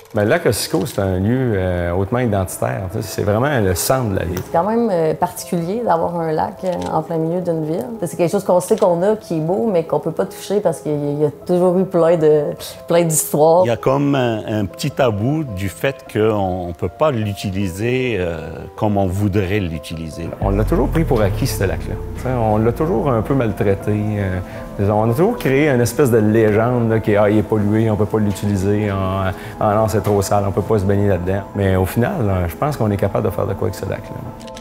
Bien, le lac Ossico, c'est un lieu hautement identitaire. C'est vraiment le centre de la ville. C'est quand même particulier d'avoir un lac en plein milieu d'une ville. C'est quelque chose qu'on sait qu'on a, qui est beau, mais qu'on ne peut pas toucher parce qu'il y a toujours eu plein d'histoires. Il y a comme un petit tabou du fait qu'on ne peut pas l'utiliser comme on voudrait l'utiliser. On l'a toujours pris pour acquis, ce lac-là. On l'a toujours un peu maltraité. On a toujours créé une espèce de légende là, qui est il est pollué, on ne peut pas l'utiliser. Non, c'est trop sale, on ne peut pas se baigner là-dedans. Mais au final, je pense qu'on est capable de faire de quoi avec ce lac-là.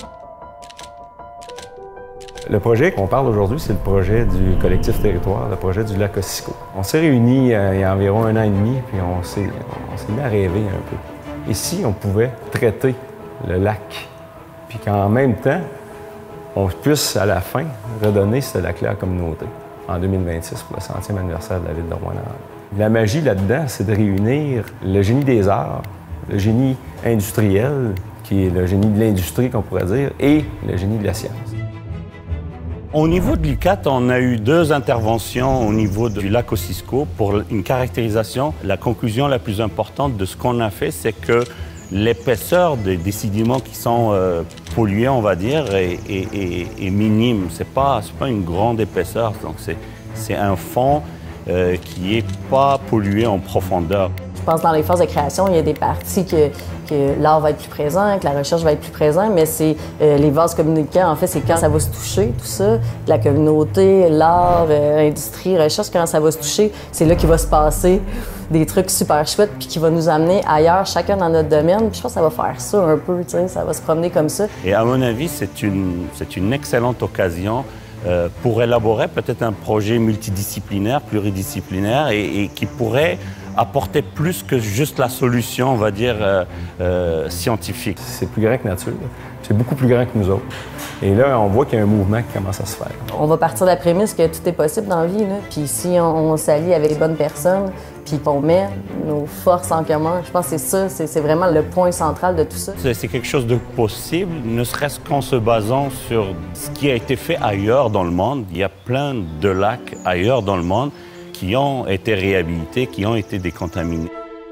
Le projet qu'on parle aujourd'hui, c'est le projet du collectif Territoire, le projet du lac Ossico. On s'est réunis il y a environ 1 an et demi, puis on s'est mis à rêver un peu. Et si on pouvait traiter le lac, puis qu'en même temps, on puisse, à la fin, redonner ce lac-là à la communauté en 2026 pour le 100e anniversaire de la ville de Rouyn-Noranda. La magie là-dedans, c'est de réunir le génie des arts, le génie industriel, qui est le génie de l'industrie, qu'on pourrait dire, et le génie de la science. Au niveau de l'UQAT, on a eu 2 interventions au niveau du lac Ossico pour une caractérisation. La conclusion la plus importante de ce qu'on a fait, c'est que l'épaisseur des sédiments qui sont pollués, on va dire, est minime. C'est pas une grande épaisseur, donc c'est un fond qui n'est pas pollué en profondeur. Je pense que dans les phases de création, il y a des parties que l'art va être plus présent, que la recherche va être plus présente, mais c'est les vases communicants, en fait, c'est quand ça va se toucher, tout ça, la communauté, l'art, l'industrie, recherche, quand ça va se toucher, c'est là qu'il va se passer des trucs super chouettes puis qui va nous amener ailleurs, chacun dans notre domaine. Puis je pense que ça va faire ça un peu, tu sais, ça va se promener comme ça. Et à mon avis, c'est une excellente occasion pour élaborer peut-être un projet multidisciplinaire, pluridisciplinaire et qui pourrait apporter plus que juste la solution, on va dire, scientifique. C'est plus grand que nature, c'est beaucoup plus grand que nous autres. Et là, on voit qu'il y a un mouvement qui commence à se faire. On va partir de la prémisse que tout est possible dans la vie, là. Puis si on s'allie avec les bonnes personnes, puis qu'on met nos forces en commun, je pense que c'est ça, c'est vraiment le point central de tout ça. C'est quelque chose de possible, ne serait-ce qu'en se basant sur ce qui a été fait ailleurs dans le monde. Il y a plein de lacs ailleurs dans le monde qui ont été réhabilités, qui ont été décontaminés.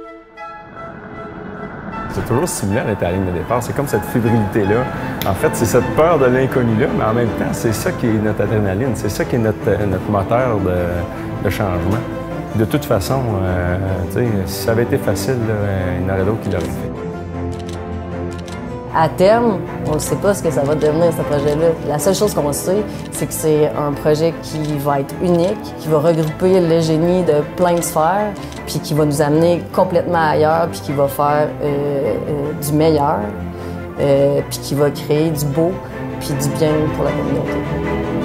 C'est toujours similaire à la ligne de départ. C'est comme cette fébrilité-là. En fait, c'est cette peur de l'inconnu-là, mais en même temps, c'est ça qui est notre adrénaline, c'est ça qui est notre moteur de changement. De toute façon, si ça avait été facile, là, il y en aurait d'autres qui l'auraient fait. À terme, on ne sait pas ce que ça va devenir, ce projet-là. La seule chose qu'on sait, c'est que c'est un projet qui va être unique, qui va regrouper le génie de plein de sphères, puis qui va nous amener complètement ailleurs, puis qui va faire du meilleur, puis qui va créer du beau, puis du bien pour la communauté.